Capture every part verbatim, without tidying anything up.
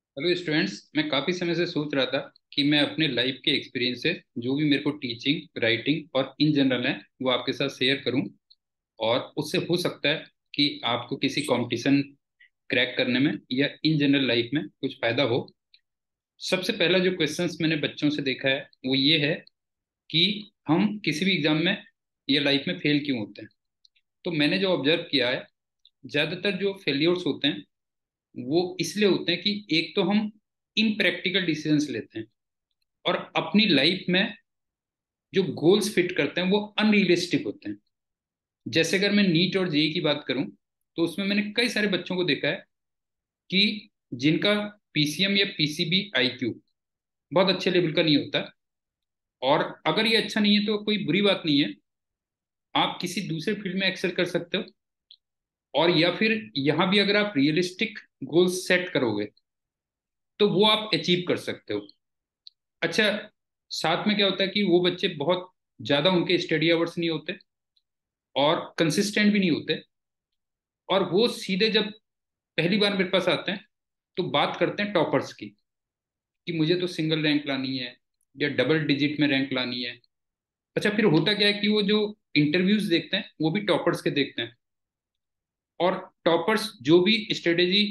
Hello students, मैं काफ़ी समय से सोच रहा था कि मैं अपने लाइफ के एक्सपीरियंसेस जो भी मेरे को टीचिंग, राइटिंग और इन जनरल है वो आपके साथ शेयर करूं। और उससे हो सकता है कि आपको किसी कंपटीशन क्रैक करने में या इन जनरल लाइफ में कुछ फायदा हो। सबसे पहला जो क्वेश्चंस मैंने बच्चों से देखा है वो ये है कि हम किसी भी एग्जाम में या लाइफ में फेल क्यों होते हैं। तो मैंने जो ऑब्जर्व किया है, ज़्यादातर जो फेलियर्स होते हैं वो इसलिए होते हैं कि एक तो हम इम्प्रैक्टिकल डिसीजंस लेते हैं और अपनी लाइफ में जो गोल्स फिट करते हैं वो अनरियलिस्टिक होते हैं। जैसे अगर मैं नीट और जेई की बात करूं तो उसमें मैंने कई सारे बच्चों को देखा है कि जिनका पीसीएम या पीसीबी आईक्यू बहुत अच्छे लेवल का नहीं होता। और अगर ये अच्छा नहीं है तो कोई बुरी बात नहीं है, आप किसी दूसरे फील्ड में एक्सेल कर सकते हो। और या फिर यहाँ भी अगर आप रियलिस्टिक गोल्स सेट करोगे तो वो आप अचीव कर सकते हो। अच्छा, साथ में क्या होता है कि वो बच्चे बहुत ज्यादा उनके स्टडी आवर्स नहीं होते और कंसिस्टेंट भी नहीं होते, और वो सीधे जब पहली बार मेरे पास आते हैं तो बात करते हैं टॉपर्स की कि मुझे तो सिंगल रैंक लानी है या डबल डिजिट में रैंक लानी है। अच्छा, फिर होता क्या है कि वो जो इंटरव्यूज देखते हैं वो भी टॉपर्स के देखते हैं, और टॉपर्स जो भी स्ट्रेटेजी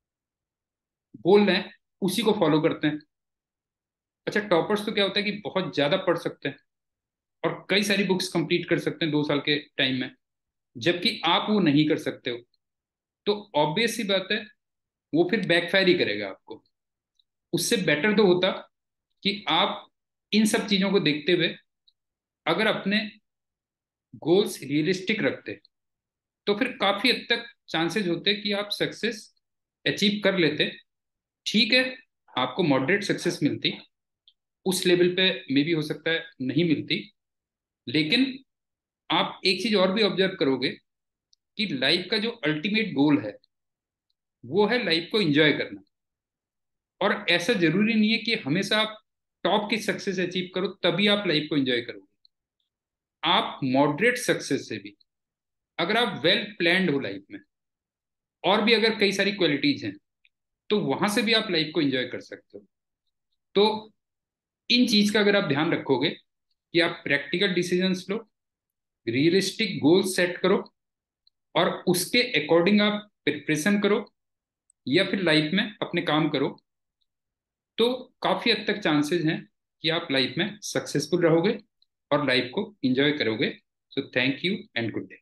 बोल रहे हैं उसी को फॉलो करते हैं। अच्छा, टॉपर्स तो क्या होता है कि बहुत ज्यादा पढ़ सकते हैं और कई सारी बुक्स कंप्लीट कर सकते हैं दो साल के टाइम में, जबकि आप वो नहीं कर सकते हो। तो ऑब्वियस सी बात है, वो फिर बैकफायर ही करेगा आपको। उससे बेटर तो होता कि आप इन सब चीजों को देखते हुए अगर अपने गोल्स रियलिस्टिक रखते तो फिर काफी हद तक चांसेस होते कि आप सक्सेस अचीव कर लेते। ठीक है, आपको मॉडरेट सक्सेस मिलती, उस लेवल पे मे भी हो सकता है नहीं मिलती, लेकिन आप एक चीज और भी ऑब्जर्व करोगे कि लाइफ का जो अल्टीमेट गोल है वो है लाइफ को एंजॉय करना। और ऐसा जरूरी नहीं है कि हमेशा आप टॉप की सक्सेस अचीव करो तभी आप लाइफ को एंजॉय करोगे। आप मॉडरेट सक्सेस से भी, अगर आप वेल प्लान्ड हो लाइफ में और भी अगर कई सारी क्वालिटीज हैं, तो वहां से भी आप लाइफ को एंजॉय कर सकते हो। तो इन चीज का अगर आप ध्यान रखोगे कि आप प्रैक्टिकल डिसीजंस लो, रियलिस्टिक गोल सेट करो और उसके अकॉर्डिंग आप प्रिपरेशन करो या फिर लाइफ में अपने काम करो, तो काफी हद तक चांसेस हैं कि आप लाइफ में सक्सेसफुल रहोगे और लाइफ को एंजॉय करोगे। So thank you and good day.